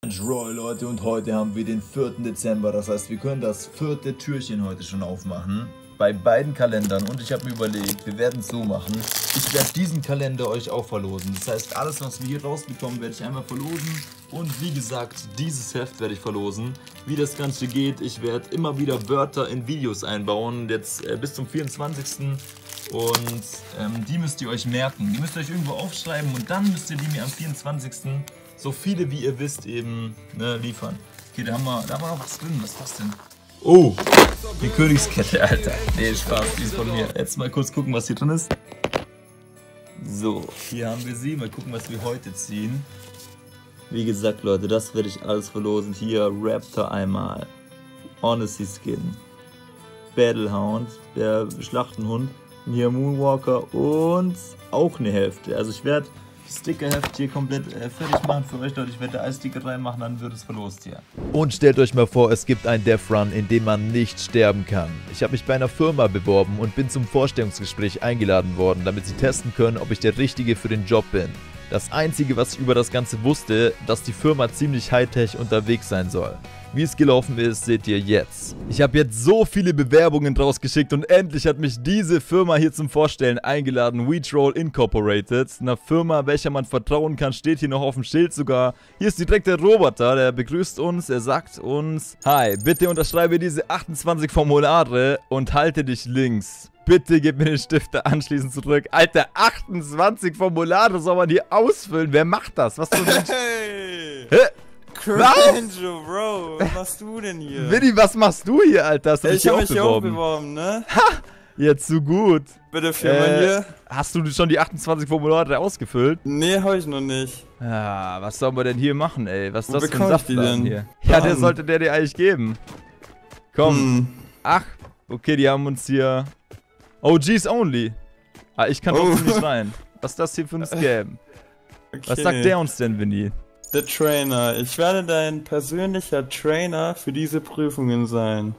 Roll, Leute, und heute haben wir den 4. Dezember, das heißt, wir können das 4. Türchen heute schon aufmachen. Bei beiden Kalendern, und ich habe mir überlegt, wir werden es so machen, ich werde diesen Kalender euch auch verlosen. Das heißt, alles, was wir hier rausbekommen, werde ich einmal verlosen. Und wie gesagt, dieses Heft werde ich verlosen. Wie das Ganze geht, ich werde immer wieder Wörter in Videos einbauen, jetzt bis zum 24. Und die müsst ihr euch merken. Die müsst ihr euch irgendwo aufschreiben und dann müsst ihr die mir am 24. so viele wie ihr wisst eben liefern. Okay, da haben wir noch was drin. Was ist das denn? Oh, die Königskette, Alter. Nee, Spaß, die ist von mir. Jetzt mal kurz gucken, was hier drin ist. So, hier haben wir sie. Mal gucken, was wir heute ziehen. Wie gesagt, Leute, das werde ich alles verlosen. Hier Raptor einmal. Honesty Skin. Battlehound, der Schlachtenhund. Hier Moonwalker und auch eine Hälfte. Also ich werde Stickerheft hier komplett fertig machen für euch, Leute. Ich werde da Eissticker reinmachen, dann wird es verlost hier. Und stellt euch mal vor, es gibt einen Death Run, in dem man nicht sterben kann. Ich habe mich bei einer Firma beworben und bin zum Vorstellungsgespräch eingeladen worden, damit sie testen können, ob ich der Richtige für den Job bin. Das Einzige, was ich über das Ganze wusste, dass die Firma ziemlich Hightech unterwegs sein soll. Wie es gelaufen ist, seht ihr jetzt. Ich habe jetzt so viele Bewerbungen rausgeschickt und endlich hat mich diese Firma hier zum Vorstellen eingeladen. WeTroll Incorporated, einer Firma, welcher man vertrauen kann, steht hier noch auf dem Schild sogar. Hier ist direkt der Roboter, der begrüßt uns, er sagt uns: Hi, bitte unterschreibe diese 28 Formulare und halte dich links. Bitte gib mir den Stifter anschließend zurück. Alter, 28 Formulare soll man hier ausfüllen. Wer macht das? Was für ein Mensch? Hey! Hä? Cringe, Bro, was machst du denn hier? Vinny, was machst du hier, Alter? Hast du dich Ich hab auch mich hier auch beworben, ne? Ha! Jetzt so gut. Bitte Firma hier. Hast du schon die 28 Formulare ausgefüllt? Nee, hab ich noch nicht. Ja, was soll man denn hier machen, ey? Was ist Wo das für ein bekomme ich die Saftladen denn? hier? Ja, der sollte der dir eigentlich geben. Komm. Ach, okay, die haben uns hier... OGs only. Ah, ich kann trotzdem nicht rein. Was ist das hier für ein Scam? Okay. Was sagt der uns denn, Vinny? Der Trainer. Ich werde dein persönlicher Trainer für diese Prüfungen sein.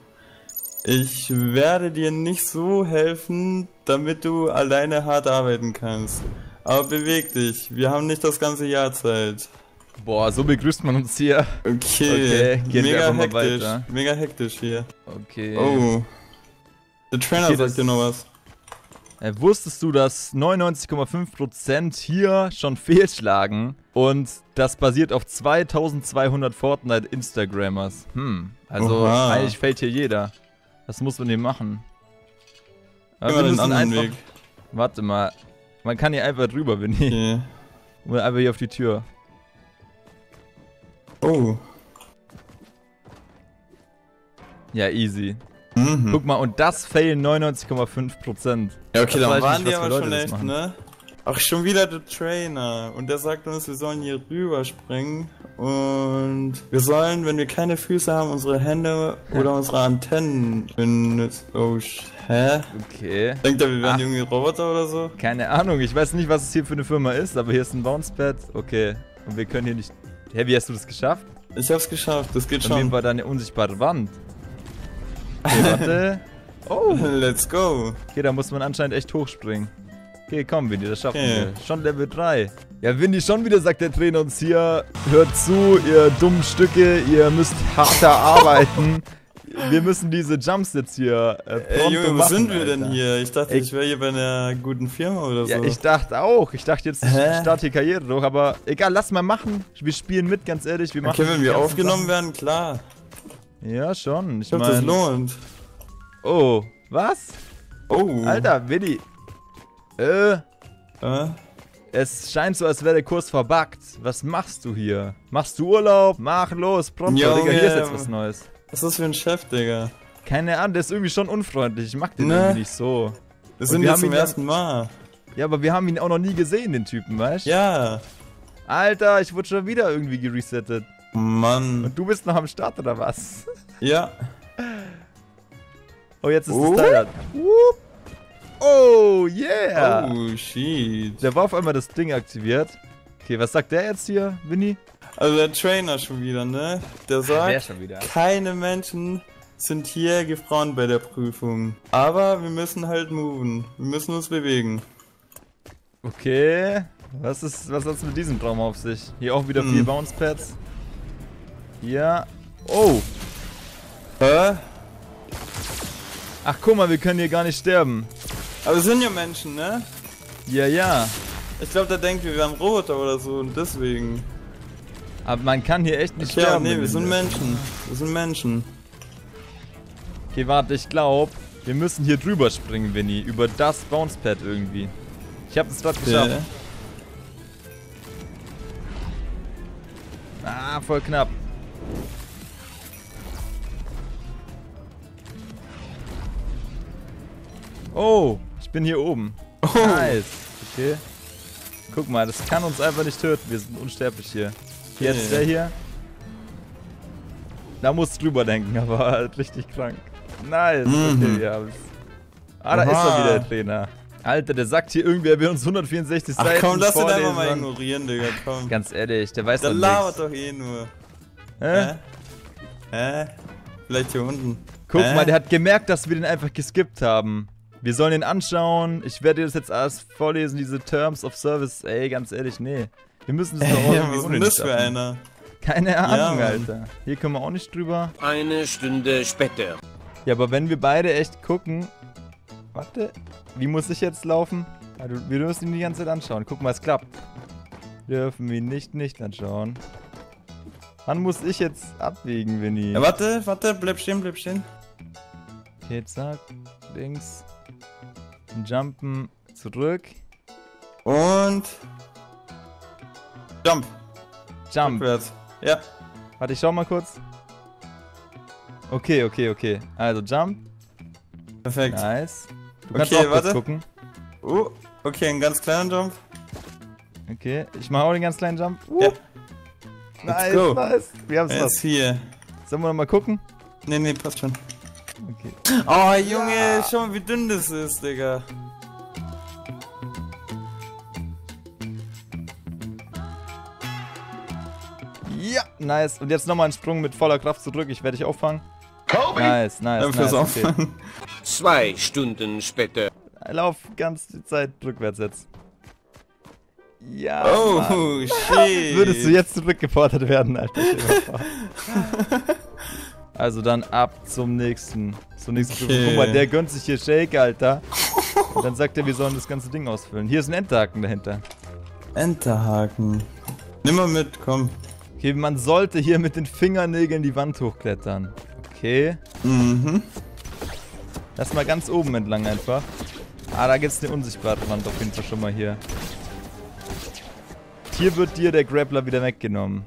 Ich werde dir nicht so helfen, damit du alleine hart arbeiten kannst. Aber beweg dich. Wir haben nicht das ganze Jahr Zeit. Boah, so begrüßt man uns hier. Okay, gehen wir mega einfach mal hektisch. weiter. Mega hektisch hier. Okay. Oh. Der Trainer Okay, sagt dir noch was. Wusstest du, dass 99,5% hier schon fehlschlagen und das basiert auf 2200 Fortnite-Instagrammers? Also Oha. eigentlich fällt hier jeder. Was muss man hier machen? Aber Immer wir den müssen anderen einfach... Weg. Warte mal. Man kann hier einfach drüber, Vinny. Okay. Oder einfach hier auf die Tür. Oh. Ja, easy. Mhm. Guck mal, und das failen 99,5%. Ja, okay, Das weiß dann ich waren nicht, die was für aber Leute schon das echt, machen. ne? Ach, schon wieder der Trainer. Und der sagt uns, wir sollen hier rüberspringen. Und wir sollen, wenn wir keine Füße haben, unsere Hände oder unsere Antennen benutzen. Oh, hä? Okay. Denkt er, wir wären irgendwie Roboter oder so? Keine Ahnung, ich weiß nicht, was es hier für eine Firma ist, aber hier ist ein Bouncepad. Okay. Und wir können hier nicht... Hä, wie hast du das geschafft? Ich hab's geschafft, das geht Von wem schon. war da eine unsichtbare Wand? Okay, warte. Oh, Let's go. okay, da muss man anscheinend echt hochspringen. Okay, komm, Winnie, das schaffen Okay. wir. Schon Level 3. Ja, Winnie, schon wieder sagt der Trainer uns hier, hört zu, ihr dummen Stücke, ihr müsst harter arbeiten. Wir müssen diese Jumps jetzt hier Ey, Junge, wo machen, sind wir Alter. denn hier? Ich dachte, ich wäre hier bei einer guten Firma oder so. Ja, ich dachte auch. Ich dachte jetzt, ich Hä? starte hier Karriere durch, aber egal, lass mal machen. Wir spielen mit, ganz ehrlich. Wir machen Okay, wenn die wir ganzen aufgenommen werden, klar. Sachen. Ja, schon. Ich glaub, das lohnt. Oh, was? Oh. Alter, Winnie. Es scheint so, als wäre der Kurs verbuggt. Was machst du hier? Machst du Urlaub? Mach los, pronto, Junge. Digga, hier ist jetzt was Neues. Was ist das für ein Chef, Digga? Keine Ahnung, der ist irgendwie schon unfreundlich. Ich mag den Ne? irgendwie nicht so. Wir sind wir jetzt haben zum ihn ja- ersten Mal. Ja, aber wir haben ihn auch noch nie gesehen, den Typen, weißt du? Ja. Alter, ich wurde schon wieder irgendwie geresettet. Mann. Und du bist noch am Start, oder was? Ja. Oh, jetzt ist Oh. das Teil. Whoop. Oh, yeah! Oh, shit. Der war auf einmal das Ding aktiviert. Okay, was sagt der jetzt hier, Winnie? Also der Trainer schon wieder, ne? Der sagt, schon wieder. keine Menschen sind hier gefragt bei der Prüfung. Aber wir müssen halt moven. Wir müssen uns bewegen. Okay. Was hat's mit diesem Traum auf sich? Hier auch wieder 4 Bounce Pads. Ja. Oh. Hä? Ach, guck mal, wir können hier gar nicht sterben. Aber wir sind ja Menschen, ne? Ja, ja. Ich glaube, der denkt, wir wären Roboter oder so und deswegen. Aber man kann hier echt nicht Ja, sterben. nee, wir sind Menschen. Wir sind Menschen. Okay, warte, ich glaube, wir müssen hier drüber springen, Winnie. Über das Bouncepad irgendwie. Ich habe es gerade geschafft. Ah, voll knapp. Oh, ich bin hier oben. Oh. Nice. Okay. Guck mal, das kann uns einfach nicht töten. Wir sind unsterblich hier. Jetzt der hier. Da musst du drüber denken, aber halt richtig krank. Nice. Okay, ja. Ah, da ist er wieder, der Trainer. Alter, der sagt hier irgendwie, er will uns 164 Seiten. Ach komm, lass den vorlesen. einfach mal ignorieren, Digga, komm. Ganz ehrlich, der weiß Der doch labert nichts. doch eh nur. Hä? Hä? Vielleicht hier unten. Guck mal, der hat gemerkt, dass wir den einfach geskippt haben. Wir sollen ihn anschauen. Ich werde dir das jetzt alles vorlesen, diese Terms of Service. Ey, ganz ehrlich, nee. Wir müssen das doch auch Ja, irgendwie was ist ohne denn das nicht für schaffen. einer? Keine Ahnung, Ja, Alter. Hier können wir auch nicht drüber. Eine Stunde später. Ja, aber wenn wir beide echt gucken... Warte. Wie muss ich jetzt laufen? Also, wir müssen ihn die ganze Zeit anschauen. Guck mal, es klappt. Dürfen wir ihn nicht anschauen. Wann muss ich jetzt abbiegen, Winnie? Ja, warte, bleib stehen, bleib stehen. Okay, zack. Links. Jumpen. Zurück. Und... Jump. Jump. Rückwärts. Ja. Warte, ich schau mal kurz. Okay. Also, Jump. Perfekt. Nice. Du kannst Okay, auch kurz warte. gucken. Okay, einen ganz kleinen Jump. Okay, ich mache auch den ganz kleinen Jump. Ja. Nice, go. nice. Wir haben's Er ist fast. hier. Sollen wir noch mal gucken? Nee, passt schon. Okay. Oh, Junge, schau mal, wie dünn das ist, Digga. Ja, nice. Und jetzt nochmal einen Sprung mit voller Kraft zurück. Ich werde dich auffangen. Kobe! Nice. Fürs Okay. Auffangen. 2 Stunden später. Lauf ganz die Zeit rückwärts jetzt. Ja. Oh, Mann. shit. Würdest du jetzt zurückgefordert werden, Alter? Stell dir mal vor. Also dann ab zum nächsten. Zur nächsten Okay. Prüfung. Guck mal, der gönnt sich hier Shake, Alter. Und dann sagt er, wir sollen das ganze Ding ausfüllen. Hier ist ein Enterhaken dahinter. Enterhaken. Nimm mal mit, komm. Okay, man sollte hier mit den Fingernägeln die Wand hochklettern. Okay. Mhm. Lass mal ganz oben entlang einfach. Ah, da gibt's eine unsichtbare Wand auf jeden Fall schon mal hier. Hier wird dir der Grappler wieder weggenommen.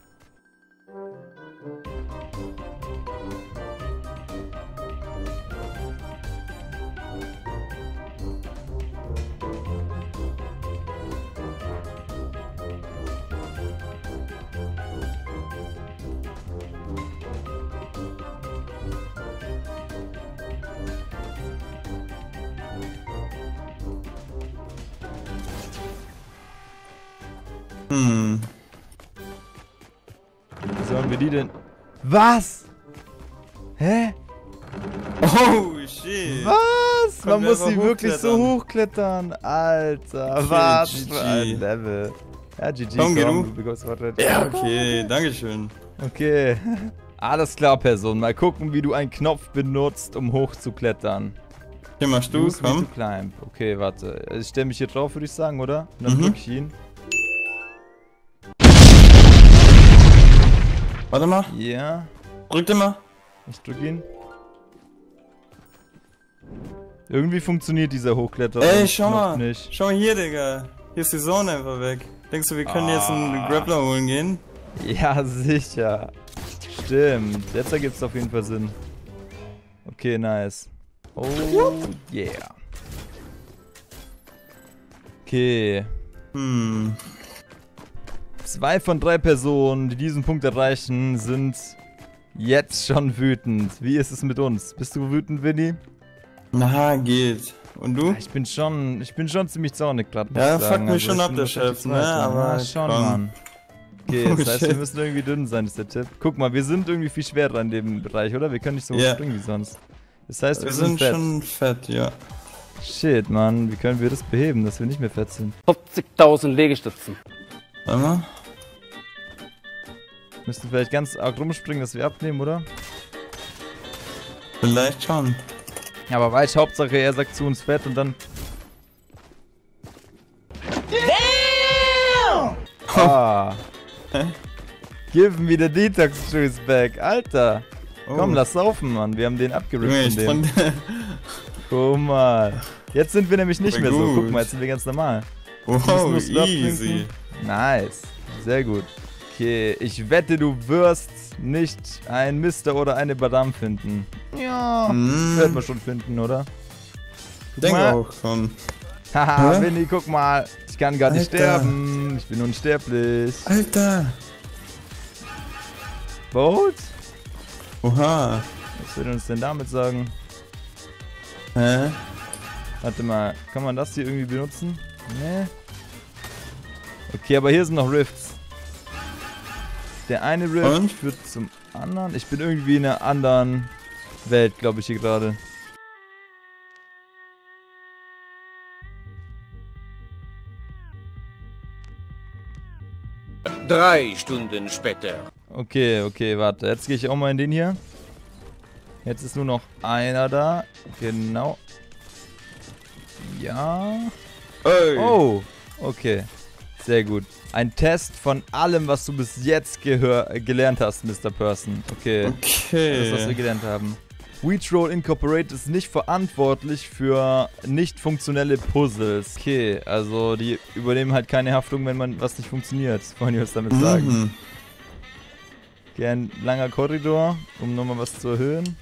Wie sollen wir die denn... Was? Hä? Oh, shit. Was? Man Können wir muss sie einfach wirklich so hochklettern. hochklettern. Alter, Okay, was GG. für ein Level. Ja, GG, Komm, geh du. bekommst was. Ja, okay, dankeschön. Okay. Alles klar, Person. Mal gucken, wie du einen Knopf benutzt, um hochzuklettern. Hier machst du, Use me komm. to climb. Okay, warte. Ich stelle mich hier drauf, würde ich sagen, oder? Und dann drück ich ihn. Warte mal, Ja. drück den mal. Ich drück ihn. Irgendwie funktioniert dieser Hochkletter. Ey, schau mal. Nicht. Schau mal hier, Digga. Hier ist die Zone einfach weg. Denkst du, wir können jetzt einen Grappler holen gehen? Ja, sicher. Stimmt. Jetzt ergibt es auf jeden Fall Sinn. Okay, nice. Oh, yeah. Okay. 2 von 3 Personen, die diesen Punkt erreichen, sind jetzt schon wütend. Wie ist es mit uns? Bist du wütend, Winnie? Na, geht. Und du? Ich bin schon ziemlich zornig gerade. Ja, muss ich fuck sagen. mich schon ab, der das ist echt Chef, die ne? Zeit, Mann. Aber Ja, schon, komm. Mann. Okay, Oh, das heißt, wir shit. müssen irgendwie dünn sein, ist der Tipp. Guck mal, wir sind irgendwie viel schwerer in dem Bereich, oder? Wir können nicht so hoch Ja. springen wie sonst. Das heißt, Wir sind fett. schon fett, ja. Shit, Mann. Wie können wir das beheben, dass wir nicht mehr fett sind? 50.000 Liegestützen. Warte mal. Müssten vielleicht ganz arg rumspringen, dass wir abnehmen, oder? Vielleicht schon. Ja, aber weiß, Hauptsache er sagt zu uns fett und dann... Damn! Ah. Give me the Detox Juice back. Alter. Oh. Komm, lass saufen, Mann. Wir haben den abgerippt Junge, von dem. Guck mal. Jetzt sind wir nämlich nicht mehr so. Gut. Guck mal, jetzt sind wir ganz normal. Wow, Müssen nur Slurp easy. trinken. Nice. Sehr gut. Okay, ich wette, du wirst nicht ein Mister oder eine Badam finden. Ja, werden wir schon finden, oder? Ich denke mal. auch schon. Haha, Hä? Winnie, guck mal. Ich kann gar nicht Alter. sterben. Ich bin unsterblich. Alter. Boat? Oha. Was will uns denn damit sagen? Hä? Warte mal, kann man das hier irgendwie benutzen? Nee. Okay, aber hier sind noch Rifts. Der eine Rift Und? führt zum anderen. Ich bin irgendwie in einer anderen Welt, glaube ich, hier gerade. Drei Stunden später. Okay, okay, warte. Jetzt gehe ich auch mal in den hier. Jetzt ist nur noch einer da. Genau. Ja. Ey. Oh, okay. Sehr gut. Ein Test von allem, was du bis jetzt gelernt hast, Mr. Person. Okay. Das, was wir Okay. gelernt haben. WeTroll Incorporated ist nicht verantwortlich für nicht funktionelle Puzzles. Okay, also die übernehmen halt keine Haftung, wenn man was nicht funktioniert. Wollen die was damit sagen? Mhm. Okay, ein langer Korridor, um nochmal was zu erhöhen.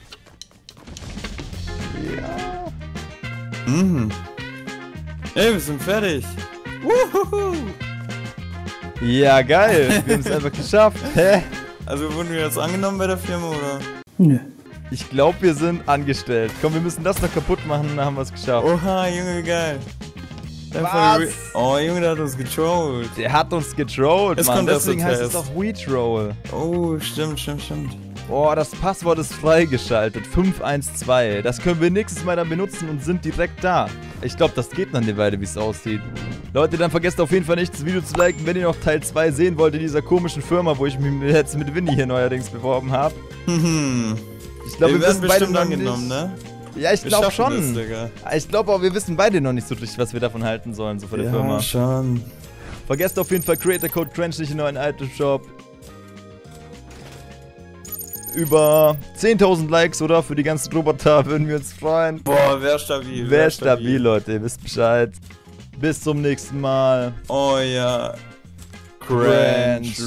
Ja. Mhm. Ey, wir sind fertig. Wuhuhu. Ja, geil. Wir haben es einfach geschafft. Hä? Also wurden wir jetzt angenommen bei der Firma, oder? Nö. Ich glaube, wir sind angestellt. Komm, wir müssen das noch kaputt machen, dann haben wir es geschafft. Oha, Junge, wie geil. Was? Oh, Junge, der hat uns getrollt. Der hat uns getrollt, Es Mann. kommt erst Deswegen der heißt es Test. auch WeTroll. Oh, stimmt. Oh, das Passwort ist freigeschaltet. 512. Das können wir nächstes Mal dann benutzen und sind direkt da. Ich glaube, das geht noch eine Weile, wie es aussieht. Leute, dann vergesst auf jeden Fall nicht, das Video zu liken, wenn ihr noch Teil 2 sehen wollt in dieser komischen Firma, wo ich mich jetzt mit Winnie hier neuerdings beworben habe. Ich glaube, Wir wir werden wissen beide bestimmt noch angenommen, nicht. ne? Ja, ich Wir glaube schaffen schon. das, Digga. Ich glaube auch, wir wissen beide noch nicht so richtig, was wir davon halten sollen, so von der Ja, Firma. schon. Vergesst auf jeden Fall Creator Code Crunch nicht in neuen Item Shop. Über 10.000 Likes, oder? Für die ganzen Roboter würden wir uns freuen. Boah, wär stabil. Wäre stabil, Leute. Ihr wisst Bescheid. Bis zum nächsten Mal. Oh ja. Crunch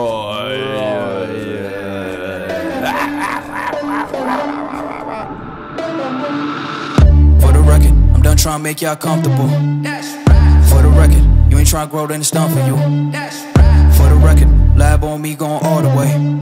For the record, I'm done trying to make y'all comfortable. For the record, you ain't trying to grow, then it's done for you. For the record, lab on me going all the way.